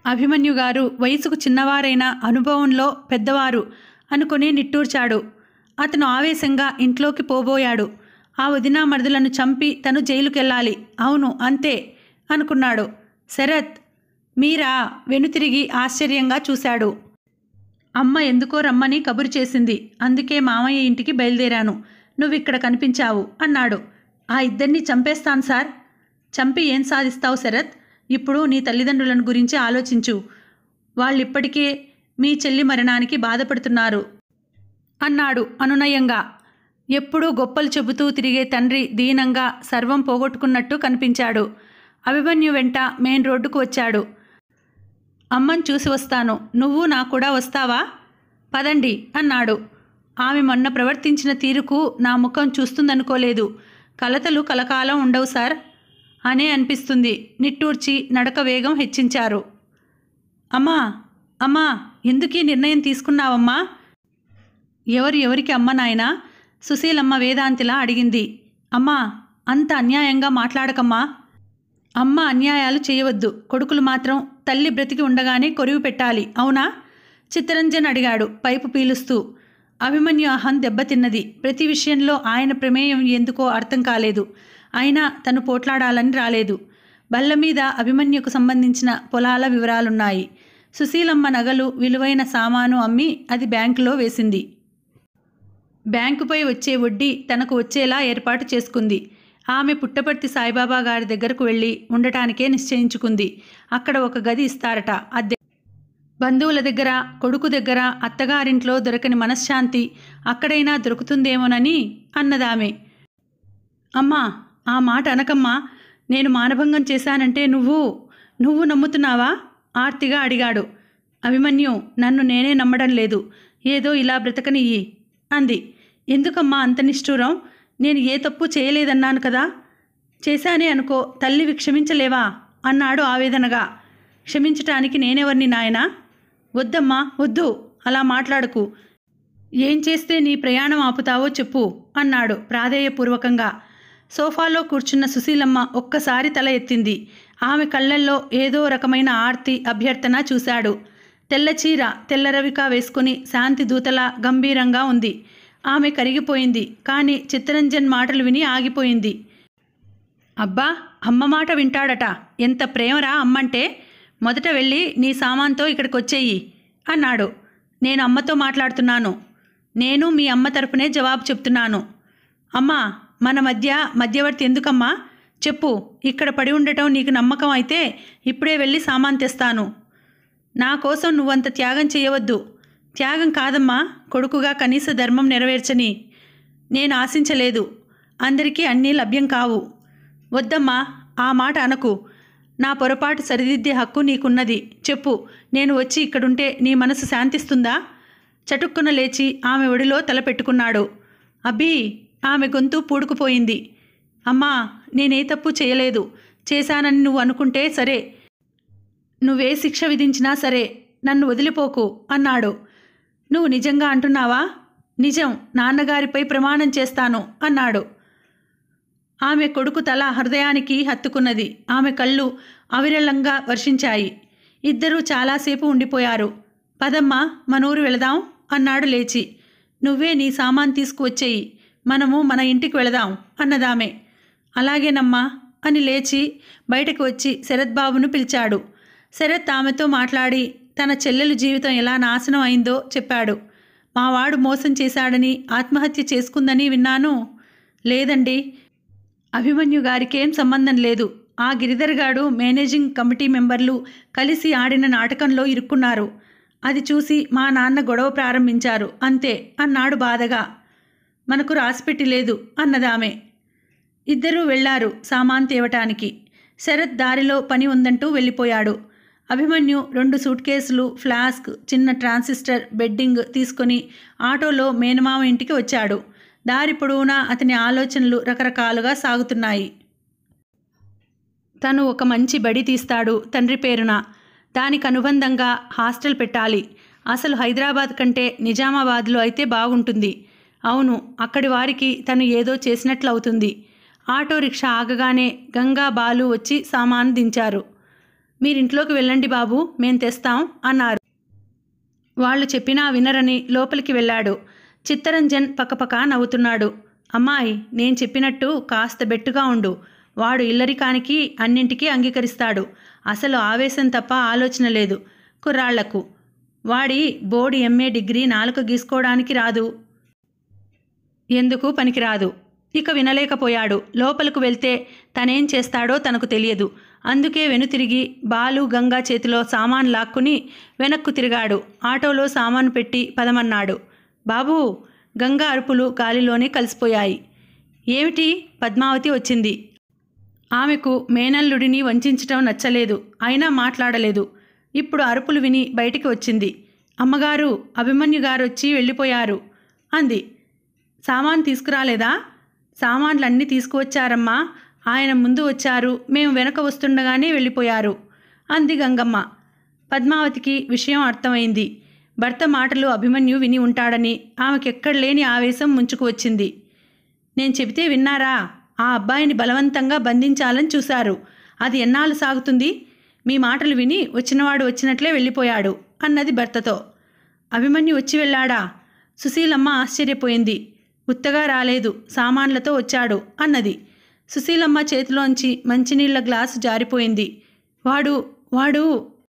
అభిమన్యు గారు వయసుకు చిన్నవారైన అనుభవంలో పెద్దవారు అనుకుని నిట్టూర్చాడు. అతను ఆవేశంగా ఇంట్లోకి పోబోయాడు. ఆ వదినా మరుదులను చంపి తను జైలుకెళ్ళాలి, అవును అంతే అనుకున్నాడు. శరత్, మీరా? వెనుతిరిగి ఆశ్చర్యంగా చూశాడు. అమ్మ ఎందుకో రమ్మని కబురు చేసింది, అందుకే మామయ్య ఇంటికి బయలుదేరాను. నువ్విక్కడ కనిపించావు అన్నాడు. ఆ ఇద్దరిని చంపేస్తాను సార్. చంపి ఏం సాధిస్తావు శరత్? ఇప్పుడు నీ తల్లిదండ్రులను గురించి ఆలోచించు. వాళ్ళిప్పటికే మీ చెల్లి మరణానికి బాధపడుతున్నారు అన్నాడు అనునయంగా. ఎప్పుడూ గొప్పలు చెబుతూ తిరిగే తండ్రి దీనంగా సర్వం పోగొట్టుకున్నట్టు కనిపించాడు. అభిమన్యు వెంట మెయిన్ రోడ్డుకు వచ్చాడు. అమ్మని చూసి వస్తాను, నువ్వు నా కూడా వస్తావా? పదండి అన్నాడు. ఆమె మొన్న ప్రవర్తించిన తీరుకు నా ముఖం చూస్తుందనుకోలేదు. కలతలు కలకాలం ఉండవు సార్ అనే అనిపిస్తుంది. నిట్టూర్చి నడక వేగం హెచ్చించారు. అమ్మా అమ్మా, ఎందుకీ నిర్ణయం తీసుకున్నావమ్మా? ఎవరికి అమ్మ నాయనా? సుశీలమ్మ వేదాంతిలా అడిగింది. అమ్మా, అంత అన్యాయంగా మాట్లాడకమ్మా. అమ్మ అన్యాయాలు చేయవద్దు, కొడుకులు మాత్రం తల్లి బ్రతికి ఉండగానే కొరివి పెట్టాలి, అవునా? చిత్తరంజన్ అడిగాడు పైపు పీలుస్తూ. అభిమన్యు అహం దెబ్బతిన్నది. ప్రతి విషయంలో ఆయన ప్రమేయం ఎందుకో అర్థం కాలేదు. అయినా తను పోట్లాడాలని రాలేదు. బల్ల మీద అభిమన్యుకు సంబంధించిన పొలాల వివరాలున్నాయి. సుశీలమ్మ నగలు, విలువైన సామాను అమ్మి అది బ్యాంకులో వేసింది. బ్యాంకుపై వచ్చే వడ్డీ తనకు వచ్చేలా ఏర్పాటు చేసుకుంది. ఆమె పుట్టపర్తి సాయిబాబా గారి దగ్గరకు వెళ్ళి ఉండటానికే నిశ్చయించుకుంది. అక్కడ ఒక గది ఇస్తారట అద్దె. బంధువుల దగ్గర, కొడుకు దగ్గర, అత్తగారింట్లో దొరకని మనశ్శాంతి అక్కడైనా దొరుకుతుందేమోనని అన్నదామె. అమ్మా, ఆ మాట అనకమ్మా. నేను మానభంగం చేశానంటే నువ్వు నమ్ముతున్నావా? ఆర్తిగా అడిగాడు. అభిమన్యు, నన్ను నేనే నమ్మడం లేదు. ఏదో ఇలా బ్రతకనియ్యి అంది. ఎందుకమ్మా అంత నిష్ఠూరం? నేను ఏ తప్పు చేయలేదన్నాను కదా. చేశానే అనుకో, తల్లివి క్షమించలేవా అన్నాడు ఆవేదనగా. క్షమించటానికి నేనెవర్ని నాయనా? వద్దమ్మా వద్దు, అలా మాట్లాడకు. ఏం చేస్తే నీ ప్రయాణం ఆపుతావో చెప్పు అన్నాడు ప్రాధేయపూర్వకంగా. సోఫాలో కూర్చున్న సుశీలమ్మ ఒక్కసారి తల ఎత్తింది. ఆమె కళ్ళల్లో ఏదో రకమైన ఆర్తి, అభ్యర్థన చూశాడు. తెల్లచీర, తెల్లరవిక వేసుకుని శాంతి దూతలా గంభీరంగా ఉంది. ఆమె కరిగిపోయింది. కానీ చిత్తరంజన్ మాటలు విని ఆగిపోయింది. అబ్బా, అమ్మ మాట వింటాడట. ఎంత ప్రేమరా అమ్మంటే. మొదట వెళ్ళి నీ సామాన్తో ఇక్కడికి వచ్చేయి అన్నాడు. నేను అమ్మతో మాట్లాడుతున్నాను. నేను మీ అమ్మ తరపునే జవాబు చెప్తున్నాను. అమ్మా, మన మధ్యవర్తి ఎందుకమ్మా? చెప్పు. ఇక్కడ పడి ఉండటం నీకు నమ్మకం అయితే ఇప్పుడే వెళ్ళి సామాన్ తెస్తాను. నా కోసం నువ్వంత త్యాగం చేయవద్దు. త్యాగం కాదమ్మా, కొడుకుగా కనీస ధర్మం నెరవేర్చని నేను ఆశించలేదు. అందరికీ అన్నీ లభ్యం కావు. వద్దమ్మా, ఆ మాట అనకు. నా పొరపాటు సరిదిద్దే హక్కు నీకున్నది. చెప్పు. నేను వచ్చి ఇక్కడుంటే నీ మనసు శాంతిస్తుందా? చటుక్కున లేచి ఆమె ఒడిలో తలపెట్టుకున్నాడు. అబ్బీ, ఆమె గొంతు పూడుకుపోయింది. అమ్మా, నేనే తప్పు చేయలేదు. చేశానని నువ్వు అనుకుంటే సరే. నువ్వే శిక్ష విధించినా సరే, నన్ను వదిలిపోకు అన్నాడు. నువ్వు నిజంగా అంటున్నావా? నిజం, నాన్నగారిపై ప్రమాణం చేస్తాను అన్నాడు. ఆమె కొడుకు తల హృదయానికి హత్తుకున్నది. ఆమె కళ్ళు అవిరళంగా వర్షించాయి. ఇద్దరూ చాలాసేపు ఉండిపోయారు. పదమ్మా, మనూరు వెళదాం అన్నాడు లేచి. నువ్వే నీ సామాన్ తీసుకువచ్చేయి, మనము మన ఇంటికి వెళదాం అన్నదామె. అలాగేనమ్మా అని లేచి బయటకు వచ్చి శరత్ బాబును పిలిచాడు. శరత్ ఆమెతో మాట్లాడి తన చెల్లెలు జీవితం ఎలా నాశనం అయిందో చెప్పాడు. మావాడు మోసం చేశాడని, ఆత్మహత్య చేసుకుందని విన్నాను. లేదండి, అభిమన్యు గారికేం సంబంధం లేదు. ఆ గిరిధర్గాడు, మేనేజింగ్ కమిటీ మెంబర్లు కలిసి ఆడిన నాటకంలో ఇరుక్కున్నారు. అది చూసి మా నాన్న గొడవ ప్రారంభించారు, అంతే అన్నాడు బాధగా. మనకు రాసిపెట్టి లేదు అన్నదామె. ఇద్దరూ వెళ్లారు సామాన్ తేవటానికి. శరత్ దారిలో పని ఉందంటూ వెళ్ళిపోయాడు. అభిమన్యు 2 సూట్ కేసులు, ఫ్లాస్క్, చిన్న ట్రాన్సిస్టర్, బెడ్డింగ్ తీసుకొని ఆటోలో మేనమామ ఇంటికి వచ్చాడు. దారి పొడవునా అతని ఆలోచనలు రకరకాలుగా సాగుతున్నాయి. తను ఒక మంచి బడి తీస్తాడు తండ్రి పేరున. దానికి అనుబంధంగా హాస్టల్ పెట్టాలి. అసలు హైదరాబాద్ కంటే నిజామాబాద్లో అయితే బాగుంటుంది. అవును, అక్కడి వారికి తను ఏదో చేసినట్లవుతుంది. ఆటో రిక్షా ఆగగానే గంగా, బాలు వచ్చి సామాను దించారు. మీరింట్లోకి వెళ్ళండి బాబు, మేం తెస్తాం అన్నారు. వాళ్ళు చెప్పినా వినరని లోపలికి వెళ్ళాడు. చిత్తరంజన్ పక్కపక్క నవ్వుతున్నాడు. అమ్మాయి, నేను చెప్పినట్టు కాస్త బెట్టుగా ఉండు. వాడు ఇల్లరికానికి అన్నింటికీ అంగీకరిస్తాడు. అసలు ఆవేశం తప్ప ఆలోచన లేదు కుర్రాళ్లకు. వాడి బోర్డు ఎంఏ డిగ్రీ నాలుక గీసుకోవడానికి రాదు, ఎందుకు పనికిరాదు. ఇక వినలేకపోయాడు. లోపలకు వెళ్తే తనేం చేస్తాడో తనకు తెలియదు. అందుకే వెనుతిరిగి బాలు గంగా చేతిలో సామాన్ లాక్కుని వెనక్కు తిరిగాడు. ఆటోలో సామాను పెట్టి పదమన్నాడు. బాబూ! గంగా అరుపులు గాలిలోనే కలిసిపోయాయి. ఏమిటి? పద్మావతి వచ్చింది. ఆమెకు మేనల్లుడిని వంచడం నచ్చలేదు. అయినా మాట్లాడలేదు. ఇప్పుడు అరుపులు విని బయటికి వచ్చింది. అమ్మగారు, అభిమన్యు గారొచ్చి వెళ్ళిపోయారు అంది. సామాను తీసుకురాలేదా? సామాన్లన్నీ తీసుకువచ్చారమ్మా. ఆయన ముందు వచ్చారు, మేము వెనక వస్తుండగానే వెళ్ళిపోయారు అంది గంగమ్మ. పద్మావతికి విషయం అర్థమైంది. భర్త మాటలు అభిమన్యు విని ఉంటాడని ఆమెకెక్కడలేని ఆవేశం ముంచుకు వచ్చింది. నేను చెబితే విన్నారా? ఆ అబ్బాయిని బలవంతంగా బంధించాలని చూశారు. అది ఎన్నాళ్ళు సాగుతుంది? మీ మాటలు విని వచ్చినవాడు వచ్చినట్లే వెళ్ళిపోయాడు అన్నది భర్తతో. అభిమన్యు వచ్చి వెళ్ళాడా? సుశీలమ్మ ఆశ్చర్యపోయింది. ఉత్తగా రాలేదు, సామాన్లతో వచ్చాడు అన్నది. సుశీలమ్మ చేతిలోంచి మంచినీళ్ల గ్లాసు జారిపోయింది. వాడు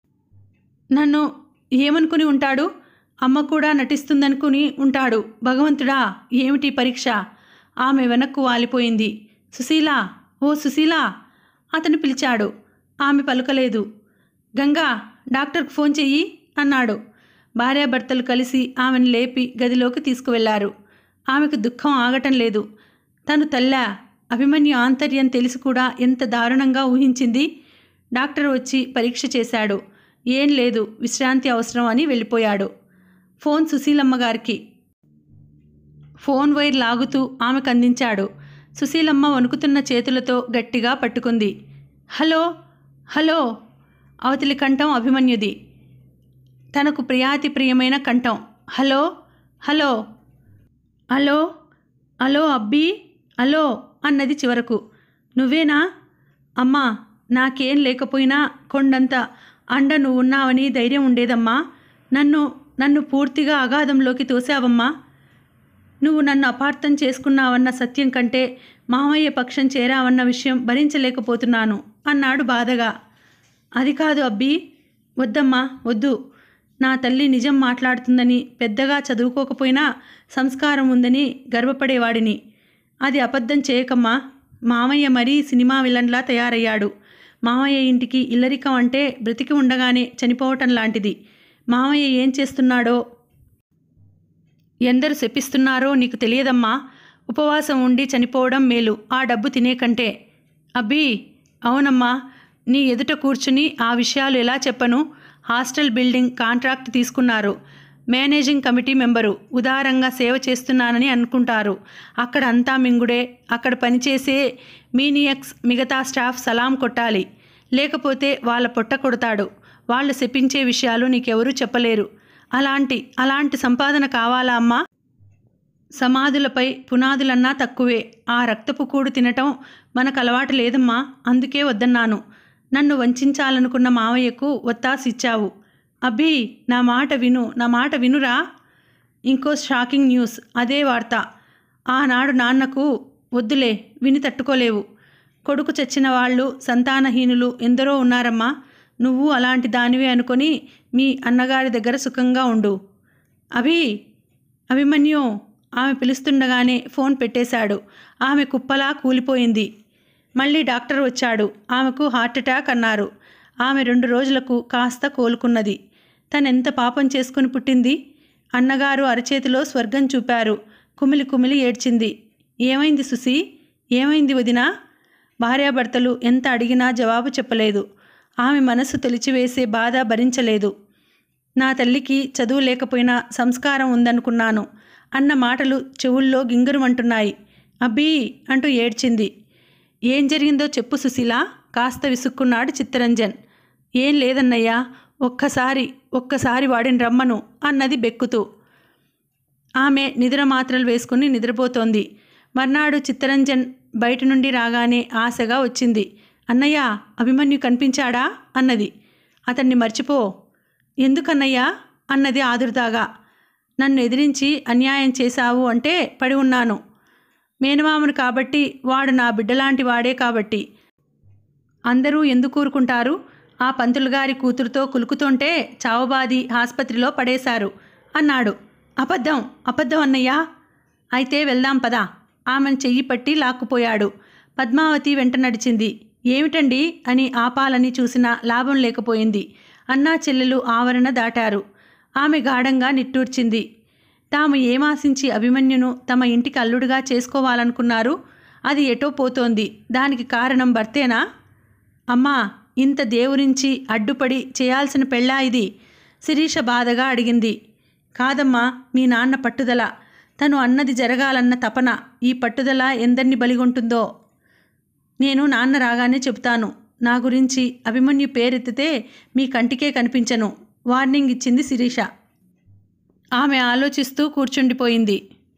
నన్ను ఏమనుకుని ఉంటాడు? అమ్మ కూడా నటిస్తుందనుకుని ఉంటాడు. భగవంతుడా, ఏమిటి పరీక్ష? ఆమె వెనక్కు వాలిపోయింది. సుశీలా, ఓ సుశీలా అతను పిలిచాడు. ఆమె పలుకలేదు. గంగా, డాక్టర్కు ఫోన్ చెయ్యి అన్నాడు. భార్యాభర్తలు కలిసి ఆమెను లేపి గదిలోకి తీసుకువెళ్లారు. ఆమెకు దుఃఖం ఆగటం లేదు. తను తల్లా? అభిమన్యు ఆంతర్యం తెలిసి కూడా ఎంత దారుణంగా ఊహించింది. డాక్టర్ వచ్చి పరీక్ష చేశాడు. ఏం లేదు, విశ్రాంతి అవసరం అని వెళ్ళిపోయాడు. ఫోన్ సుశీలమ్మ గారికి. ఫోన్ వైర్ లాగుతూ ఆమెకు అందించాడు. సుశీలమ్మ వణుకుతున్న చేతులతో గట్టిగా పట్టుకుంది. Hello hello. అవతలి కంఠం అభిమన్యుది. తనకు ప్రియాతి ప్రియమైన కంఠం. Hello hello hello hello Abbi, hello అన్నది చివరకు. నువ్వేనా? అమ్మా, నాకేం లేకపోయినా కొండంత అండ నువ్వున్నావని ధైర్యం ఉండేదమ్మా. నన్ను పూర్తిగా అగాధంలోకి తోసావమ్మా. నువ్వు నన్ను అపార్థం చేసుకున్నావన్న సత్యం కంటే మామయ్య పక్షం చేరావన్న విషయం భరించలేకపోతున్నాను అన్నాడు బాధగా. అది కాదు అబ్బీ. వద్దమ్మా, వద్దు. నా తల్లి నిజం మాట్లాడుతుందని, పెద్దగా చదువుకోకపోయినా సంస్కారం ఉందని గర్వపడేవాడిని. అది అబద్ధం చేయకమ్మా. మామయ్య మరీ సినిమా విలన్లా తయారయ్యాడు. మామయ్య ఇంటికి ఇల్లరికం అంటే బ్రతికి ఉండగానే చనిపోవటం లాంటిది. మామయ్య ఏం చేస్తున్నాడో, ఎందరు శపిస్తున్నారో నీకు తెలియదమ్మా. ఉపవాసం ఉండి చనిపోవడం మేలు ఆ డబ్బు తినే కంటే. అబ్బీ, అవునమ్మా. నీ ఎదుట కూర్చుని ఆ విషయాలు ఎలా చెప్పను? హాస్టల్ బిల్డింగ్ కాంట్రాక్ట్ తీసుకున్నారు. Managing committee member. ఉదారంగా సేవ చేస్తున్నానని అనుకుంటారు. అక్కడ అంతా మింగుడే. అక్కడ పనిచేసే మీనియక్స్ మిగతా స్టాఫ్ సలాం కొట్టాలి. లేకపోతే వాళ్ళ పొట్ట కొడతాడు. వాళ్ళు శపించే విషయాలు నీకెవరూ చెప్పలేరు. అలాంటి సంపాదన కావాలా అమ్మా? సమాధులపై పునాదులన్నా తక్కువే. ఆ రక్తపు కూడు తినటం మనకు అలవాటు లేదమ్మా. అందుకే వద్దన్నాను. నన్ను వంచాలనుకున్న మావయ్యకు ఒత్తాసిచ్చావు. అబ్బీ, నా మాట వినురా. ఇంకో షాకింగ్ న్యూస్. అదే వార్త. ఆనాడు నాన్నకు వద్దులే, విని తట్టుకోలేవు. కొడుకు చచ్చిన వాళ్ళు సంతానహీనులు ఎందరో ఉన్నారమ్మా. నువ్వు అలాంటి దానివే అనుకొని మీ అన్నగారి దగ్గర సుఖంగా ఉండు. అభిమన్యు. ఆమె పిలుస్తుండగానే ఫోన్ పెట్టేశాడు. ఆమె కుప్పలా కూలిపోయింది. మళ్ళీ డాక్టర్ వచ్చాడు. ఆమెకు హార్ట్అటాక్ అన్నారు. ఆమె 2 రోజులకు కాస్త కోలుకున్నది. తనెంత పాపం చేసుకుని పుట్టింది. అన్నగారు అరచేతిలో స్వర్గం చూపారు. కుమిలి కుమిలి ఏడ్చింది. ఏమైంది సుసి? ఏమైంది వదినా? భార్యాభర్తలు ఎంత అడిగినా జవాబు చెప్పలేదు. ఆమె మనసు తొలిచివేసే బాధ భరించలేదు. నా తల్లికి చదువు లేకపోయినా సంస్కారం ఉందనుకున్నాను అన్న మాటలు చెవుల్లో గింగురుమంటున్నాయి. అబ్బీ అంటూ ఏడ్చింది. ఏం జరిగిందో చెప్పు సుశీల. కాస్త విసుక్కున్నాడు చిత్తరంజన్. ఏం లేదన్నయ్యా, ఒక్కసారి వాడిని రమ్మను అన్నది బెక్కుతూ. ఆమె నిద్ర మాత్రలు వేసుకుని నిద్రపోతోంది. మర్నాడు చిత్తరంజన్ బయట నుండి రాగానే ఆశగా వచ్చింది. అన్నయ్య, అభిమన్యు కనిపించాడా అన్నది. అతన్ని మర్చిపో. ఎందుకన్నయ్యా అన్నది ఆదుర్దాగా. నన్ను ఎదిరించి అన్యాయం చేశావు అంటే పడి ఉన్నాను. మేనమామను కాబట్టి, వాడు నా బిడ్డలాంటి వాడే కాబట్టి. అందరూ ఎందుకు ఊరుకుంటారు? ఆ పంతులుగారి కూతురుతో కులుకుతుంటే చావుబాది ఆసుపత్రిలో పడేశారు అన్నాడు. అబద్ధం అబద్ధం అన్నయ్యా. అయితే వెళ్దాం పదా. ఆమెను చెయ్యి పట్టి లాక్కుపోయాడు. పద్మావతి వెంట నడిచింది. ఏమిటండి అని ఆపాలని చూసినా లాభం లేకపోయింది. అన్నా చెల్లెలు ఆవరణ దాటారు. ఆమె గాఢంగా నిట్టూర్చింది. తాము ఏమాశించి అభిమన్యును తమ ఇంటికి అల్లుడుగా చేసుకోవాలనుకున్నారు? అది ఎటో పోతోంది. దానికి కారణం భర్తేనా? అమ్మా, ఇంత దేవురించి అడ్డుపడి చేయాల్సిన పెళ్ళా ఇది? శిరీష బాధగా అడిగింది. కాదమ్మా, మీ నాన్న పట్టుదల. తను అన్నది జరగాలన్న తపన. ఈ పట్టుదల ఎందరిని బలిగొంటుందో. నేను నాన్న రాగానే చెబుతాను. నా గురించి అభిమన్యు పేరెత్తితే మీ కంటికే కనిపించను వార్నింగ్ ఇచ్చింది శిరీష. ఆమె ఆలోచిస్తూ కూర్చుండిపోయింది.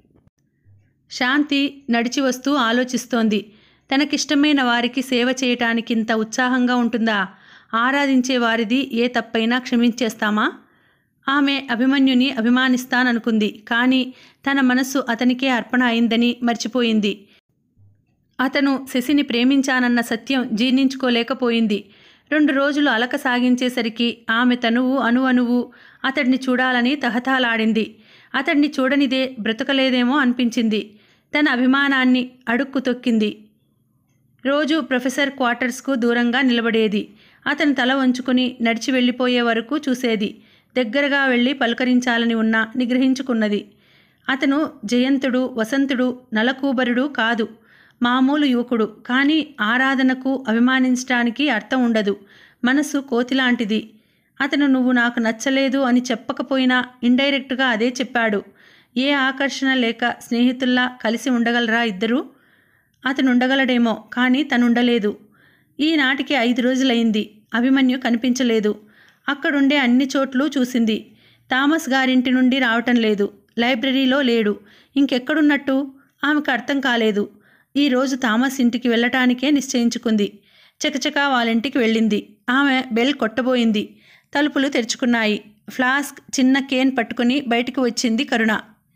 శాంతి నడిచి వస్తూ ఆలోచిస్తోంది. తనకిష్టమైన వారికి సేవ చేయటానికి ఇంత ఉత్సాహంగా ఉంటుందా? ఆరాధించే వారిది ఏ తప్పైనా క్షమించేస్తామా? ఆమె అభిమన్యుని అభిమానిస్తాననుకుంది. కానీ తన మనస్సు అతనికే అర్పణ అయిందని మర్చిపోయింది. అతను శశిని ప్రేమించానన్న సత్యం జీర్ణించుకోలేకపోయింది. 2 రోజులు అలక సాగించేసరికి ఆమె తనువు అణువణువు అతడిని చూడాలని తహతహలాడింది. అతడిని చూడనిదే బ్రతకలేదేమో అనిపించింది. తన అభిమానాన్ని అడుక్కు తొక్కింది. రోజు ప్రొఫెసర్ క్వార్టర్స్కు దూరంగా నిలబడేది. అతను తల వంచుకుని నడిచి వెళ్ళిపోయే వరకు చూసేది. దగ్గరగా వెళ్ళి పలకరించాలని ఉన్నా నిగ్రహించుకున్నది. అతను జయంతుడు, వసంతుడు, నలకూబరుడు కాదు. మామూలు యువకుడు. కానీ ఆరాధనకు, అభిమానించటానికి అర్థం ఉండదు. మనసు కోతిలాంటిది. అతను నువ్వు నాకు నచ్చలేదు అని చెప్పకపోయినా ఇండైరెక్ట్గా అదే చెప్పాడు. ఏ ఆకర్షణ లేక స్నేహితుల్లా కలిసి ఉండగలరా ఇద్దరూ? అతను ఉండగలడేమో, కానీ తనుండలేదు. ఈనాటికి 5 రోజులైంది. అభిమన్యు కనిపించలేదు. అక్కడుండే అన్ని చోట్లూ చూసింది. థామస్ గారింటి నుండి రావటం లేదు. లైబ్రరీలో లేడు. ఇంకెక్కడున్నట్టు? ఆమెకు అర్థం కాలేదు. ఈరోజు థామస్ ఇంటికి వెళ్ళటానికే నిశ్చయించుకుంది. చకచకా వాళ్ళింటికి వెళ్ళింది. ఆమె బెల్ కొట్టబోయింది. తలుపులు తెరుచుకున్నాయి. ఫ్లాస్క్, చిన్న కేన్ పట్టుకుని బయటికి వచ్చింది కరుణ.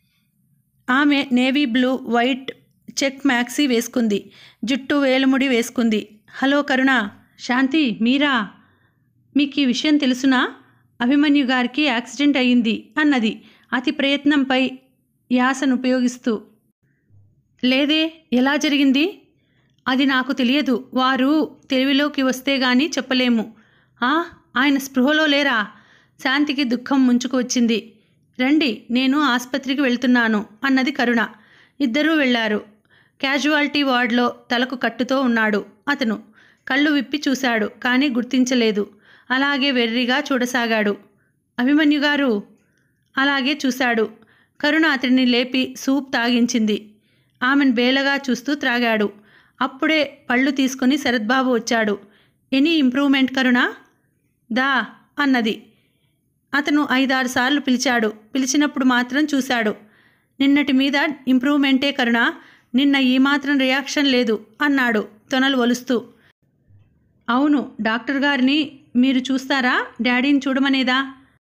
ఆమె navy blue, white check maxi వేసుకుంది. జుట్టు వేలుముడి వేసుకుంది. హలో కరుణ. శాంతి, మీరా? మీకు ఈ విషయం తెలుసునా? అభిమన్యు గారికి యాక్సిడెంట్ అయ్యింది అన్నది అతి ప్రయత్నంపై యాసను ఉపయోగిస్తూ. లేదే, ఎలా జరిగింది? అది నాకు తెలియదు. వారు తెలివిలోకి వస్తే గానీ చెప్పలేము. ఆయన స్పృహలో లేరా? శాంతికి దుఃఖం ముంచుకు వచ్చింది. రండి, నేను ఆసుపత్రికి వెళ్తున్నాను అన్నది కరుణ. ఇద్దరూ వెళ్లారు. క్యాజువాలిటీ వార్డులో తలకు కట్టుతో ఉన్నాడు అతను. కళ్ళు విప్పి చూశాడు, కానీ గుర్తించలేదు. అలాగే వెర్రిగా చూడసాగాడు. అభిమన్యు గారు? అలాగే చూశాడు. కరుణ అతడిని లేపి సూప్ తాగించింది. ఆమెను బేలగా చూస్తూ త్రాగాడు. అప్పుడే పళ్ళు తీసుకుని శరత్బాబు వచ్చాడు. ఎనీ ఇంప్రూవ్మెంట్ కరుణ? దా అన్నది. అతను 5-6 సార్లు పిలిచాడు. పిలిచినప్పుడు మాత్రం చూశాడు. నిన్నటి మీద ఇంప్రూవ్మెంటే కరుణ. నిన్న ఈ మాత్రం రియాక్షన్ లేదు అన్నాడు తొనలు వలుస్తూ. అవును, డాక్టర్ గారిని మీరు చూస్తారా? డాడీని చూడమనేదా?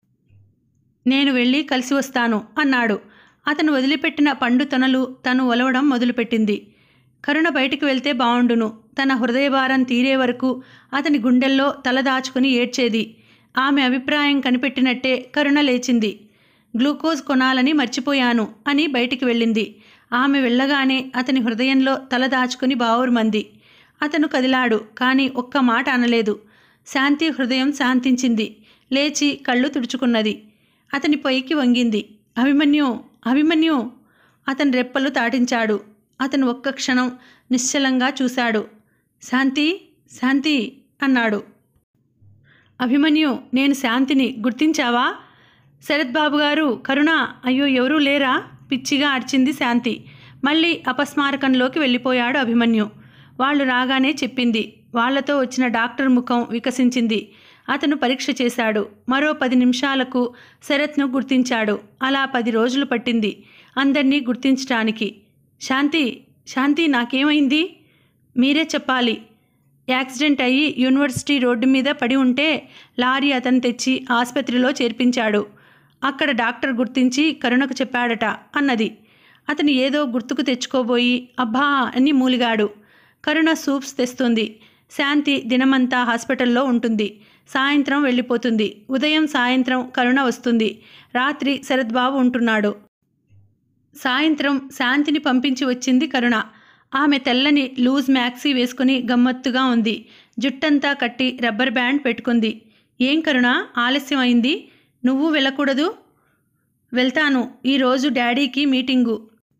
నేను వెళ్ళి కలిసి వస్తాను అన్నాడు. అతను వదిలిపెట్టిన పండు తొనలు తను ఒలవడం మొదలుపెట్టింది. కరుణ బయటికి వెళ్తే బావుండును. తన హృదయభారం తీరే వరకు అతని గుండెల్లో తలదాచుకుని ఏడ్చేది. ఆమె అభిప్రాయం కనిపెట్టినట్టే కరుణ లేచింది. గ్లూకోజ్ కొనాలని మర్చిపోయాను అని బయటికి వెళ్ళింది. ఆమె వెళ్ళగానే అతని హృదయంలో తలదాచుకుని బావురుమంది. అతను కదిలాడు, కానీ ఒక్క మాట అనలేదు. శాంతి హృదయం శాంతించింది. లేచి కళ్ళు తుడుచుకున్నది. అతని పైకి వంగింది. అభిమన్యు, అభిమన్యు! అతని రెప్పలు తాటించాడు. అతను ఒక్క క్షణం నిశ్చలంగా చూశాడు. శాంతి, శాంతి అన్నాడు. అభిమన్యు, నేను శాంతిని, గుర్తించావా? శరత్బాబు గారు, కరుణ! అయ్యో, ఎవరూ లేరా? పిచ్చిగా అరిచింది శాంతి. మళ్ళీ అపస్మారకంలోకి వెళ్ళిపోయాడు అభిమన్యు. వాళ్ళు రాగానే చెప్పింది. వాళ్లతో వచ్చిన డాక్టర్ ముఖం వికసించింది. అతను పరీక్ష చేశాడు. మరో 10 నిమిషాలకు శరత్ను గుర్తించాడు. అలా 10 రోజులు పట్టింది అందర్నీ గుర్తించటానికి. శాంతి, శాంతి, నాకేమైంది? మీరే చెప్పాలి. యాక్సిడెంట్ అయ్యి యూనివర్సిటీ రోడ్డు మీద పడి ఉంటే లారీ అతను తెచ్చి ఆసుపత్రిలో చేర్పించాడు. అక్కడ డాక్టర్ గుర్తించి కరుణకు చెప్పాడట అన్నది. అతను ఏదో గుర్తుకు తెచ్చుకోబోయి అబ్బా అని మూలిగాడు. కరుణ సూప్స్ తెస్తుంది. శాంతి దినమంతా హాస్పిటల్లో ఉంటుంది. సాయంత్రం వెళ్ళిపోతుంది. ఉదయం సాయంత్రం కరుణ వస్తుంది. రాత్రి శరత్ బాబు ఉంటున్నాడు. సాయంత్రం శాంతిని పంపించి వచ్చింది కరుణ. ఆమె తెల్లని లూజ్ మ్యాక్సీ వేసుకుని గమ్మత్తుగా ఉంది. జుట్టంతా కట్టి రబ్బర్ బ్యాండ్ పెట్టుకుంది. ఏం కరుణ, ఆలస్యం అయింది, నువ్వు వెళ్ళకూడదు? వెళ్తాను, ఈరోజు డాడీకి మీటింగు,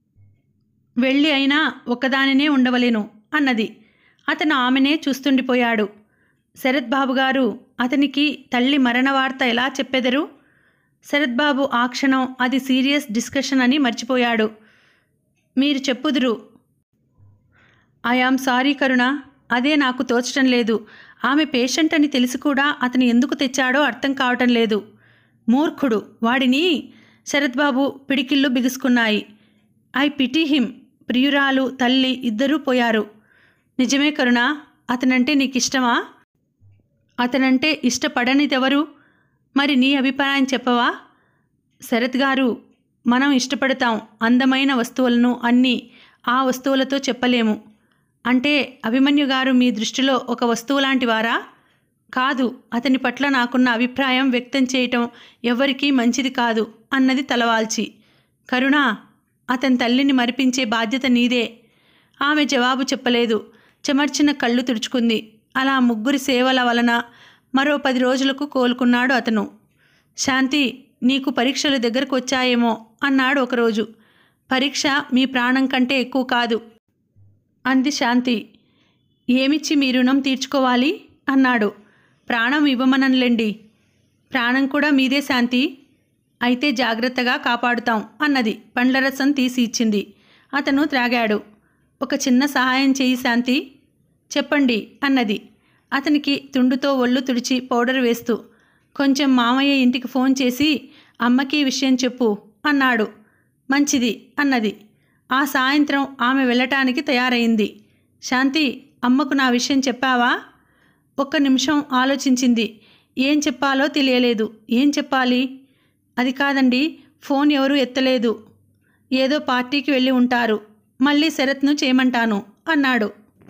వెళ్ళి అయినా ఒక్కదానినే ఉండవలేను అన్నది. అతను ఆమెనే చూస్తుండిపోయాడు. శరత్ బాబు గారు, అతనికి తల్లి మరణ వార్త ఎలా చెప్పెదరు? శరత్ బాబు ఆ క్షణం అది సీరియస్ డిస్కషన్ అని మర్చిపోయాడు. మీరు చెప్పుదురు. ఐ యామ్ సారీ కరుణ, అదే నాకు తోచటం లేదు. ఆమె పేషెంట్ అని తెలిసి కూడా అతను ఎందుకు తెచ్చాడో అర్థం కావటం లేదు. మూర్ఖుడు, వాడిని. శరత్ బాబు పిడికిళ్ళు బిగుసుకున్నాయి. I pity him. ప్రియురాలు, తల్లి ఇద్దరూ పోయారు. నిజమే కరుణ, అతనంటే నీకిష్టమా? అతనంటే ఇష్టపడనిదెవరు? మరి నీ అభిప్రాయం చెప్పవా? శరత్ గారు, మనం ఇష్టపడతాం అందమైన వస్తువులను, అన్నీ ఆ వస్తువులతో చెప్పలేము. అంటే అభిమన్యు గారు మీ దృష్టిలో ఒక వస్తువు లాంటి వారా? కాదు, అతని పట్ల నాకున్న అభిప్రాయం వ్యక్తం చేయటం ఎవరికీ మంచిది కాదు అన్నది తలవాల్చి. కరుణ, అతని తల్లిని మరిపించే బాధ్యత నీదే. ఆమె జవాబు చెప్పలేదు. చెమర్చిన కళ్ళు తుడుచుకుంది. అలా ముగ్గురి సేవల వలన మరో 10 రోజులకు కోలుకున్నాడు అతను. శాంతి, నీకు పరీక్షలు దగ్గరకు వచ్చాయేమో అన్నాడు ఒకరోజు. పరీక్ష మీ ప్రాణం కంటే ఎక్కువ కాదు అంది శాంతి. ఏమిచ్చి మీ రుణం తీర్చుకోవాలి అన్నాడు. ప్రాణం ఇవ్వమనలేండి. ప్రాణం కూడా మీదే శాంతి. అయితే జాగ్రత్తగా కాపాడుతాం అన్నది. పండ్లరసం తీసి ఇచ్చింది. అతను త్రాగాడు. ఒక చిన్న సహాయం చేయి శాంతి. చెప్పండి అన్నది. అతనికి తుండుతో ఒళ్ళు తుడిచి పౌడర్ వేస్తూ, కొంచెం మామయ్య ఇంటికి ఫోన్ చేసి అమ్మకి విషయం చెప్పు అన్నాడు. మంచిది అన్నది. ఆ సాయంత్రం ఆమె వెళ్ళటానికి తయారైంది. శాంతి, అమ్మకు నా విషయం చెప్పావా? ఒక్క నిమిషం ఆలోచించింది. ఏం చెప్పాలో తెలియలేదు. ఏం చెప్పాలి? అది కాదండి, ఫోన్ ఎవరూ ఎత్తలేదు. ఏదో పార్టీకి వెళ్ళి ఉంటారు. మళ్ళీ శరత్ను చేయమంటాను అన్నాడు.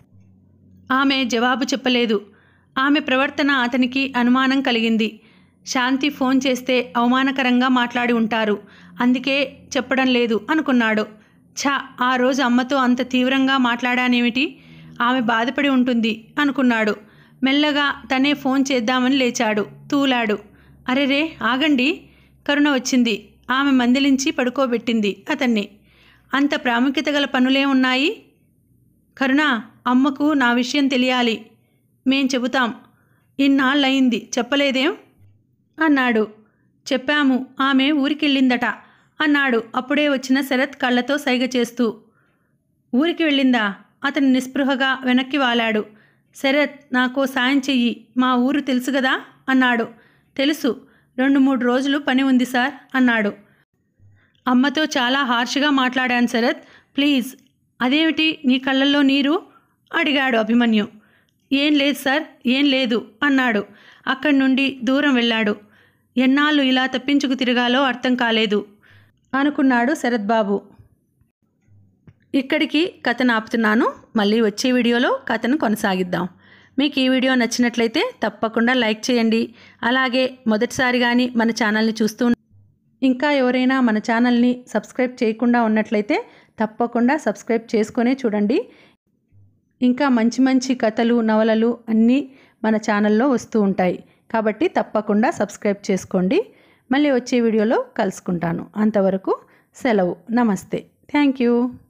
ఆమె జవాబు చెప్పలేదు. ఆమె ప్రవర్తన అతనికి అనుమానం కలిగింది. శాంతి ఫోన్ చేస్తే అవమానకరంగా మాట్లాడి ఉంటారు, అందుకే చెప్పడం లేదు అనుకున్నాడు. ఛా, ఆ రోజు అమ్మతో అంత తీవ్రంగా మాట్లాడానేమిటి? ఆమె బాధపడి ఉంటుంది అనుకున్నాడు. మెల్లగా తనే ఫోన్ చేద్దామని లేచాడు. తూలాడు. అరెరే, ఆగండి. కరుణ వచ్చింది. ఆమె మందలించి పడుకోబెట్టింది అతన్ని. అంత ప్రాముఖ్యత గల పనులే ఉన్నాయి? కరుణ, అమ్మకు నా విషయం తెలియాలి. మేం చెబుతాం. ఇన్నాళ్ళయింది చెప్పలేదేం అన్నాడు. చెప్పాము, ఆమె ఊరికెళ్ళిందట అన్నాడు అప్పుడే వచ్చిన శరత్ కళ్ళతో సైగ చేస్తూ. ఊరికి వెళ్ళిందా? అతను నిస్పృహగా వెనక్కి వాలాడు. శరత్, నాకో సాయం చెయ్యి. మా ఊరు తెలుసు కదా అన్నాడు. తెలుసు, 2-3 రోజులు పని ఉంది సార్ అన్నాడు. అమ్మతో చాలా హార్ష్గా మాట్లాడాను శరత్, ప్లీజ్. అదేమిటి నీ కళ్ళల్లో నీరు అడిగాడు అభిమన్యు. ఏం లేదు సార్, ఏం లేదు అన్నాడు. అక్కడి నుండి దూరం వెళ్ళాడు. ఎన్నాళ్ళు ఇలా తప్పించుకు తిరగాలో అర్థం కాలేదు అనుకున్నాడు శరత్ బాబు. ఇక్కడికి కథను ఆపుతున్నాను. మళ్ళీ వచ్చే వీడియోలో కథను కొనసాగిద్దాం. మీకు ఈ వీడియో నచ్చినట్లయితే తప్పకుండా లైక్ చేయండి. అలాగే మొదటిసారి కానీ మన ఛానల్ని చూస్తూ ఇంకా ఎవరైనా మన ఛానల్ని సబ్స్క్రైబ్ చేయకుండా ఉన్నట్లయితే తప్పకుండా సబ్స్క్రైబ్ చేసుకునే చూడండి. ఇంకా మంచి మంచి కథలు, నవలలు అన్నీ మన ఛానల్లో వస్తూ ఉంటాయి. కాబట్టి తప్పకుండా సబ్స్క్రైబ్ చేసుకోండి. మళ్ళీ వచ్చే వీడియోలో కలుసుకుంటాను. అంతవరకు సెలవు. నమస్తే. Thank you.